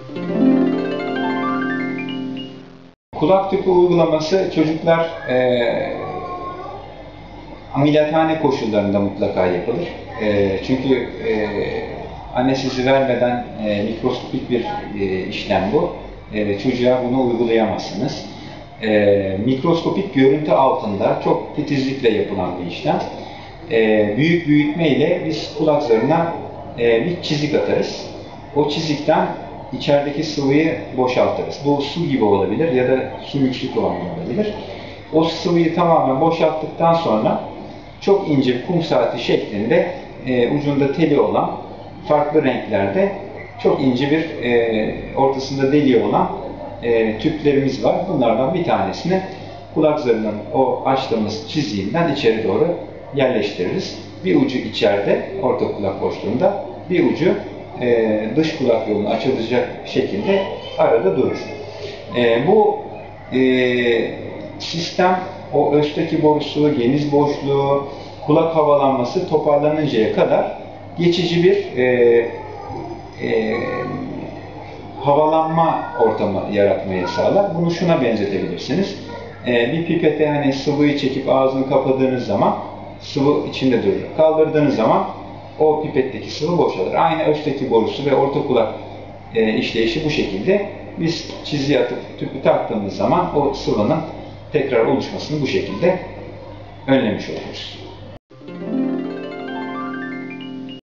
Kulak tüpü uygulaması çocuklar ameliyathane koşullarında mutlaka yapılır. Çünkü anestezi vermeden mikroskopik bir işlem bu. Çocuğa bunu uygulayamazsınız. Mikroskopik görüntü altında çok titizlikle yapılan bir işlem. Büyük büyütme ile biz kulak zarına bir çizik atarız. O çizikten içerideki sıvıyı boşaltırız. Bu su gibi olabilir ya da sümüksü kıvamı olabilir. O sıvıyı tamamen boşalttıktan sonra çok ince kum saati şeklinde ucunda teli olan farklı renklerde çok ince bir ortasında deliği olan tüplerimiz var. Bunlardan bir tanesini kulak zarının o açtığımız çiziğinden içeri doğru yerleştiririz. Bir ucu içeride, orta kulak boşluğunda, bir ucu dış kulak yolunu açılacak şekilde arada durur. Bu sistem o östaki borusu, geniz boşluğu, kulak havalanması toparlanıncaya kadar geçici bir havalanma ortamı yaratmayı sağlar. Bunu şuna benzetebilirsiniz. Bir pipete hani sıvıyı çekip ağzını kapadığınız zaman sıvı içinde durur. Kaldırdığınız zaman o pipetteki sıvı boşalır. Aynı östaki borusu ve orta kulak işleyişi bu şekilde. Biz çiziyi atıp tüpü taktığımız zaman o sıvının tekrar oluşmasını bu şekilde önlemiş oluruz.